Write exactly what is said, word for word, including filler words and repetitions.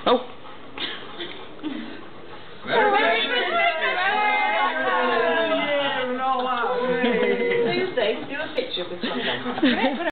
Oh. Merry Christmas! Tuesday, do a picture with something.